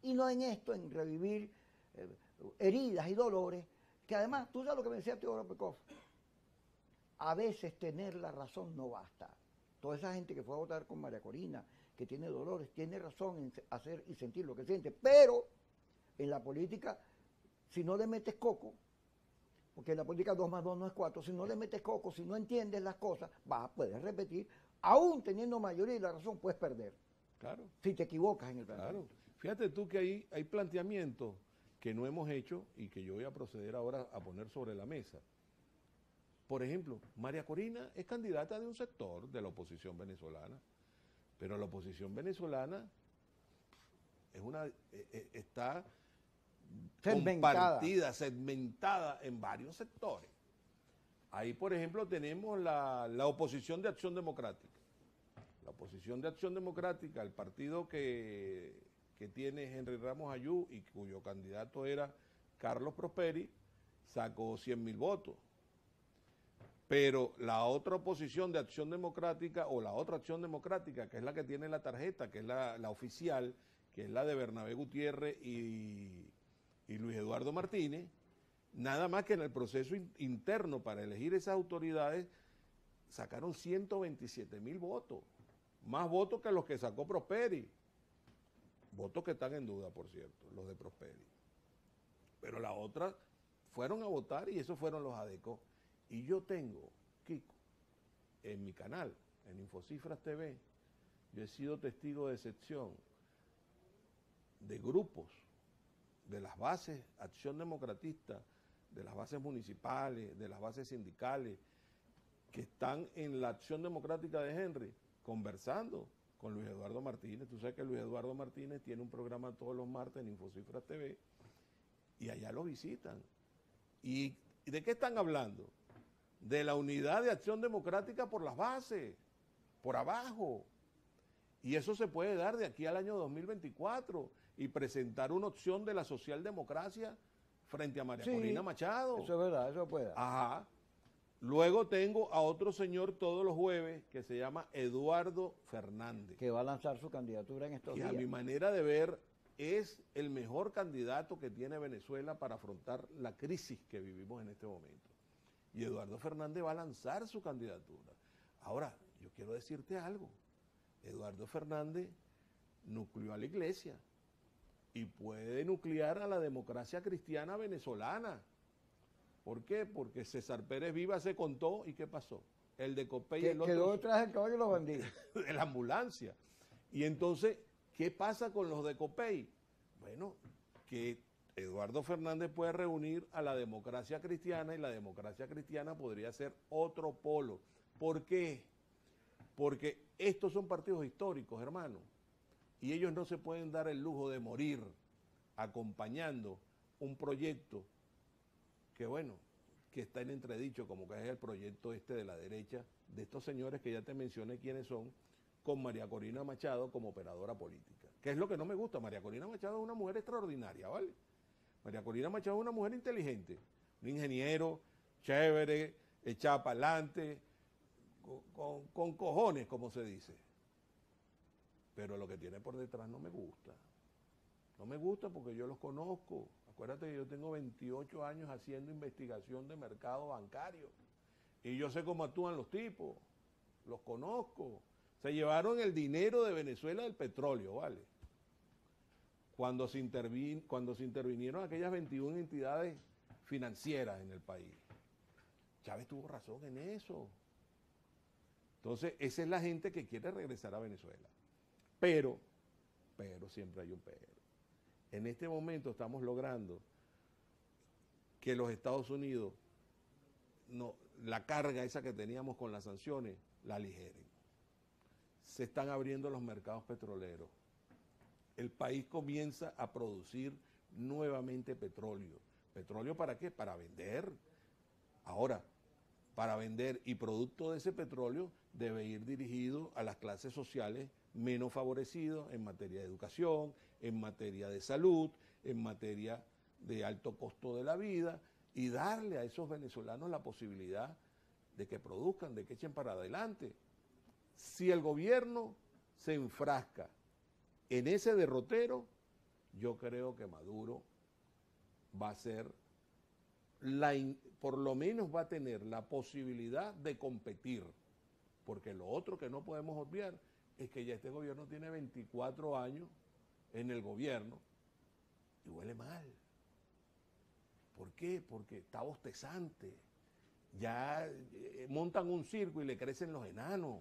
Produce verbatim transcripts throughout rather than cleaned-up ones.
y no en esto, en revivir eh, heridas y dolores, que además, tú sabes lo que me decía Teodoro Pekov, a veces tener la razón no basta. Toda esa gente que fue a votar con María Corina, que tiene dolores, tiene razón en hacer y sentir lo que siente, pero en la política, si no le metes coco, porque en la política dos más dos no es cuatro, si no le metes coco, si no entiendes las cosas, vas, puedes repetir, aún teniendo mayoría y la razón, puedes perder. Claro. Si te equivocas en el planteamiento. Claro. Fíjate tú que hay, hay planteamientos que no hemos hecho y que yo voy a proceder ahora a poner sobre la mesa. Por ejemplo, María Corina es candidata de un sector de la oposición venezolana, pero la oposición venezolana es una eh, está segmentada. compartida, segmentada en varios sectores. Ahí, por ejemplo, tenemos la, la oposición de Acción Democrática. La oposición de Acción Democrática, el partido que, que tiene Henry Ramos Ayú y cuyo candidato era Carlos Prosperi, sacó cien mil votos. Pero la otra oposición de Acción Democrática o la otra Acción Democrática, que es la que tiene la tarjeta, que es la, la oficial, que es la de Bernabé Gutiérrez y, y Luis Eduardo Martínez, nada más que en el proceso in, interno para elegir esas autoridades sacaron ciento veintisiete mil votos, más votos que los que sacó Prosperi, votos que están en duda, por cierto, los de Prosperi. Pero la otra fueron a votar y esos fueron los adecos. Y yo tengo, Kiko, en mi canal, en Infocifras T V, yo he sido testigo de excepción de grupos de las bases Acción Democratista, de las bases municipales, de las bases sindicales, que están en la Acción Democrática de Henry, conversando con Luis Eduardo Martínez. Tú sabes que Luis Eduardo Martínez tiene un programa todos los martes en Infocifras T V, y allá lo visitan. ¿Y de qué están hablando? De la unidad de Acción Democrática por las bases, por abajo. Y eso se puede dar de aquí al año dos mil veinticuatro y presentar una opción de la socialdemocracia frente a María Sí, Corina Machado. Eso es verdad, eso puede. Ajá. Luego tengo a otro señor todos los jueves que se llama Eduardo Fernández. Que va a lanzar su candidatura en estos Que días. a mi manera de ver es el mejor candidato que tiene Venezuela para afrontar la crisis que vivimos en este momento. Y Eduardo Fernández va a lanzar su candidatura. Ahora, yo quiero decirte algo. Eduardo Fernández nucleó a la iglesia y puede nuclear a la democracia cristiana venezolana. ¿Por qué? Porque César Pérez Viva se contó y ¿qué pasó? El de Copey y el otro... Quedó detrás del caballo de los bandidos. de la ambulancia. Y entonces, ¿qué pasa con los de Copey? Bueno, que Eduardo Fernández puede reunir a la democracia cristiana y la democracia cristiana podría ser otro polo. ¿Por qué? Porque estos son partidos históricos, hermano, y ellos no se pueden dar el lujo de morir acompañando un proyecto que, bueno, que está en entredicho, como que es el proyecto este de la derecha, de estos señores que ya te mencioné quiénes son, con María Corina Machado como operadora política. ¿Qué es lo que no me gusta? María Corina Machado es una mujer extraordinaria, ¿vale? María Corina Machado es una mujer inteligente, un ingeniero, chévere, echada para adelante, con, con, con cojones, como se dice. Pero lo que tiene por detrás no me gusta. No me gusta porque yo los conozco. Acuérdate que yo tengo veintiocho años haciendo investigación de mercado bancario. Y yo sé cómo actúan los tipos. Los conozco. Se llevaron el dinero de Venezuela del petróleo, ¿vale? Cuando se, intervin, cuando se intervinieron aquellas veintiuna entidades financieras en el país. Chávez tuvo razón en eso. Entonces, esa es la gente que quiere regresar a Venezuela. Pero, pero siempre hay un pero. En este momento estamos logrando que los Estados Unidos, no, la carga esa que teníamos con las sanciones, la aligeren. Se están abriendo los mercados petroleros. El país comienza a producir nuevamente petróleo. ¿Petróleo para qué? Para vender. Ahora, para vender y producto de ese petróleo debe ir dirigido a las clases sociales menos favorecidas en materia de educación, en materia de salud, en materia de alto costo de la vida y darle a esos venezolanos la posibilidad de que produzcan, de que echen para adelante. Si el gobierno se enfrasca en ese derrotero, yo creo que Maduro va a ser, la in, por lo menos va a tener la posibilidad de competir, porque lo otro que no podemos obviar es que ya este gobierno tiene veinticuatro años en el gobierno y huele mal. ¿Por qué? Porque está bostezante. Ya eh, montan un circo y le crecen los enanos.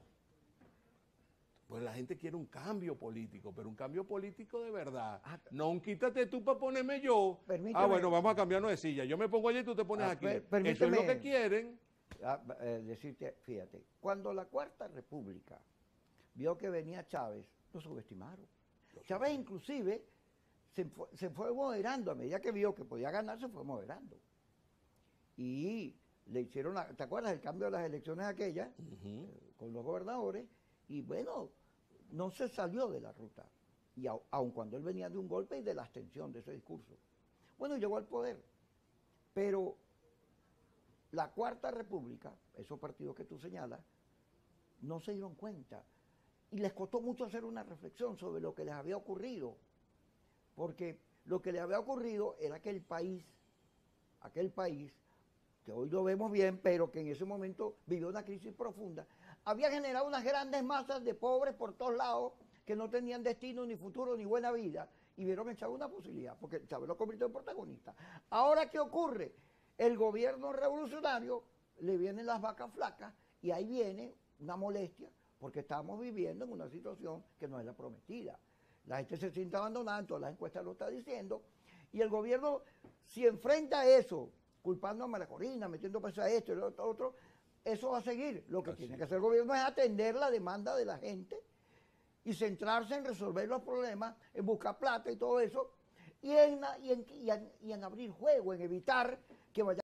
Pues la gente quiere un cambio político, pero un cambio político de verdad. Ah, no un quítate tú para ponerme yo. Ah, bueno, vamos a cambiarnos de silla. Yo me pongo allí y tú te pones ah, aquí. Per Eso es lo que quieren. Ah, eh, decirte, fíjate, cuando la Cuarta República vio que venía Chávez, lo subestimaron. Lo Chávez inclusive se fue, se fue moderando, a medida que vio que podía ganar, se fue moderando. Y le hicieron, la, ¿te acuerdas el cambio de las elecciones aquellas? Uh-huh. eh, con los gobernadores, y bueno, no se salió de la ruta, y a, aun cuando él venía de un golpe y de la abstención de ese discurso. Bueno, llegó al poder, pero la Cuarta República, esos partidos que tú señalas, no se dieron cuenta, y les costó mucho hacer una reflexión sobre lo que les había ocurrido, porque lo que les había ocurrido era que el país, aquel país, que hoy lo vemos bien, pero que en ese momento vivió una crisis profunda, había generado unas grandes masas de pobres por todos lados que no tenían destino, ni futuro, ni buena vida, y vieron en Chávez una posibilidad, porque Chávez lo convirtió en protagonista. Ahora, ¿qué ocurre? El gobierno revolucionario le vienen las vacas flacas, y ahí viene una molestia, porque estamos viviendo en una situación que no es la prometida. La gente se siente abandonada, en todas las encuestas lo está diciendo, y el gobierno, si enfrenta a eso, culpando a María Corina, metiendo presa a esto y lo otro, eso va a seguir. Lo que Así. tiene que hacer el gobierno es atender la demanda de la gente y centrarse en resolver los problemas, en buscar plata y todo eso, y en, y en, y en, y en abrir juego, en evitar que vaya